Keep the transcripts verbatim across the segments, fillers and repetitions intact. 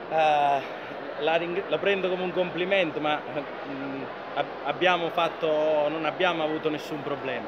Uh, la, la prendo come un complimento, ma mh, abbiamo fatto, non abbiamo avuto nessun problema.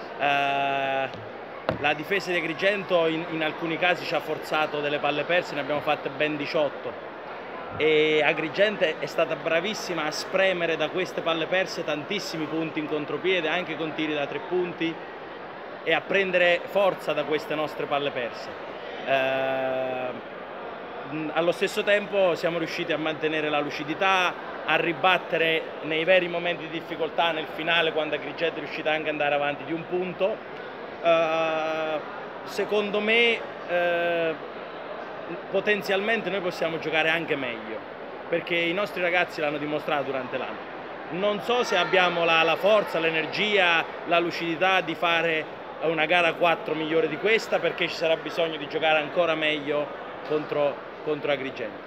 Uh, la difesa di Agrigento in, in alcuni casi ci ha forzato delle palle perse, ne abbiamo fatte ben diciotto. E Agrigento è stata bravissima a spremere da queste palle perse tantissimi punti in contropiede, anche con tiri da tre punti, e a prendere forza da queste nostre palle perse. Uh, allo stesso tempo siamo riusciti a mantenere la lucidità, a ribattere nei veri momenti di difficoltà nel finale, quando Agrigento è riuscita anche ad andare avanti di un punto. Uh, secondo me uh, potenzialmente noi possiamo giocare anche meglio, perché i nostri ragazzi l'hanno dimostrato durante l'anno. Non so se abbiamo la, la forza, l'energia, la lucidità di fare una gara quattro migliore di questa, perché ci sarà bisogno di giocare ancora meglio contro, contro Agrigento.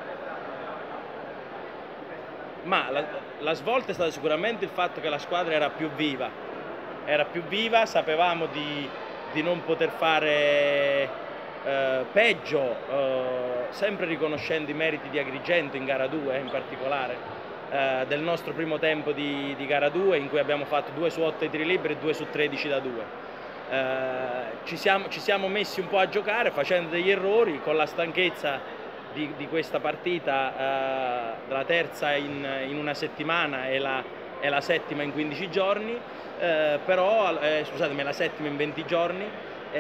Ma la, la svolta è stata sicuramente il fatto che la squadra era più viva, era più viva, sapevamo di, di non poter fare eh, peggio, eh, sempre riconoscendo i meriti di Agrigento in gara due in particolare, eh, del nostro primo tempo di, di gara due, in cui abbiamo fatto due su otto tiri liberi e due su tredici da due. Uh, ci, siamo, ci siamo messi un po' a giocare facendo degli errori, con la stanchezza di, di questa partita, uh, la terza in, in una settimana e la, e la settima in quindici giorni, uh, però, eh, scusatemi, la settima in venti giorni,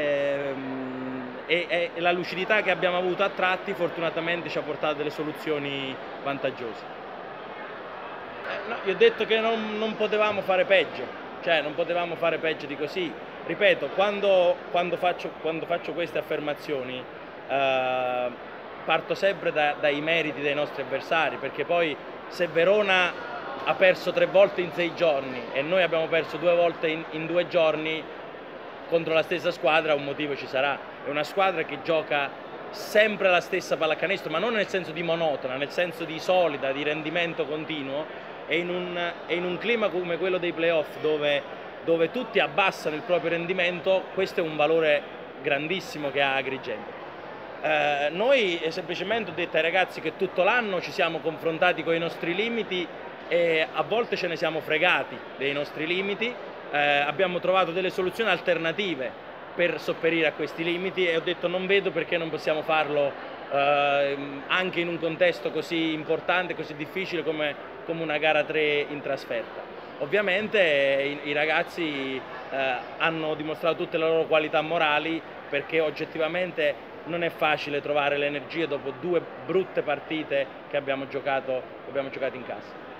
ehm, e, e la lucidità che abbiamo avuto a tratti fortunatamente ci ha portato a delle soluzioni vantaggiose. Eh, no, io ho detto che non, non potevamo fare peggio. Cioè non potevamo fare peggio di così. Ripeto, quando, quando, faccio, quando faccio queste affermazioni eh, parto sempre da, dai meriti dei nostri avversari, perché poi se Verona ha perso tre volte in sei giorni e noi abbiamo perso due volte in, in due giorni contro la stessa squadra, un motivo ci sarà. È una squadra che gioca sempre la stessa pallacanestro, ma non nel senso di monotona, nel senso di solida, di rendimento continuo. E in, un, e in un clima come quello dei playoff, dove, dove tutti abbassano il proprio rendimento, questo è un valore grandissimo che ha Agrigento. Eh, noi semplicemente ho detto ai ragazzi che tutto l'anno ci siamo confrontati con i nostri limiti e a volte ce ne siamo fregati dei nostri limiti, eh, abbiamo trovato delle soluzioni alternative per sopperire a questi limiti e ho detto non vedo perché non possiamo farlo eh, anche in un contesto così importante, così difficile come come una gara tre in trasferta. Ovviamente i, i ragazzi eh, hanno dimostrato tutte le loro qualità morali, perché oggettivamente non è facile trovare le energie dopo due brutte partite che abbiamo giocato, che abbiamo giocato in casa.